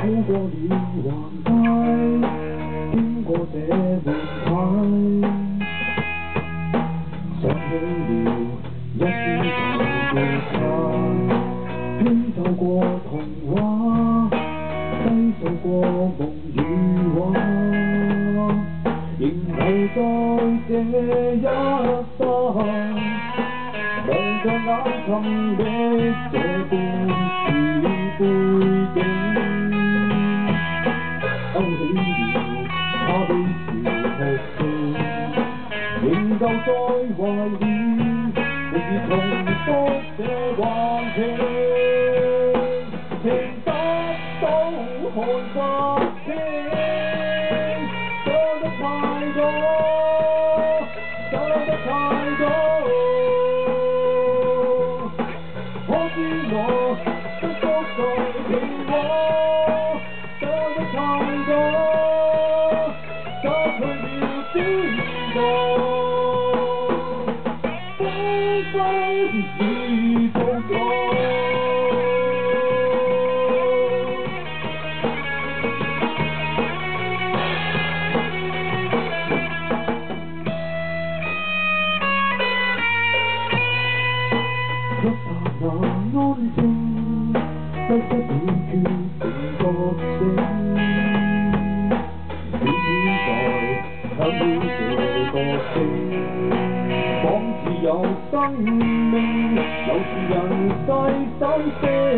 過了橫街，經過這門牌，想起了一絲舊嘅他，輕奏過童話，低訴過夢與畫，仍留在這一剎，望着眼尋的這半是背景，勾起了他悲笑哭聲，仍舊在懷念，每次重複這環境，情得到看不清，想得太多，想得太多。可知我不足在情話，想得太多，失去了邊個，紛紛已做過。一剎那安靜，不得已決定覺醒，偏偏在響起這個聲，仿似有生命，有時人世心聲，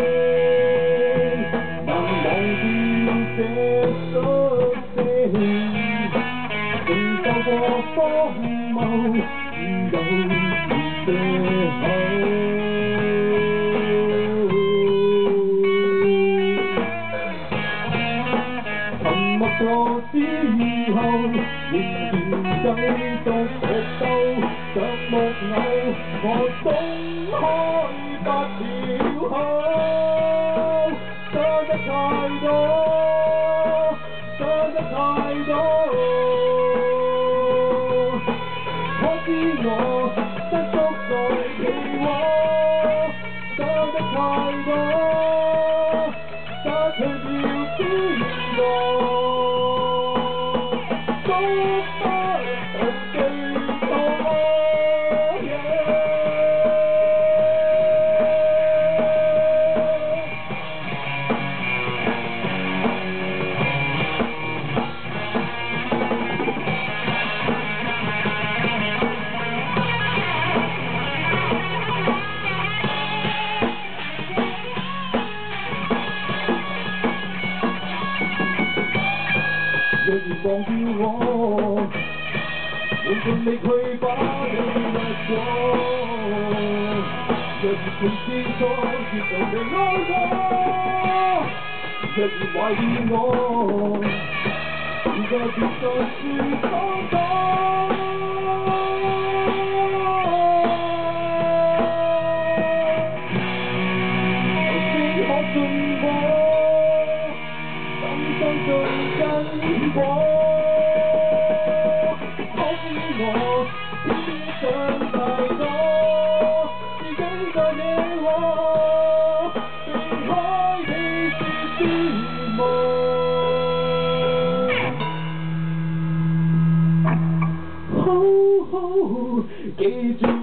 難忘掉這出聲，承受過荒謬，只有這口。默過之後，仍然繼續搏鬥，像木偶，我鬆開不了口，想得太多，想得太多，可知我不足在情話，想得太多，失去了邊個。若然忘掉我，用盡力去把你掠過。若然從前初接受你愛我，若然懷念我，現在別再說謊講。先可信我，深深信因果。可知我偏偏想太多，自己在惹禍，避開你是絕望。好好記住。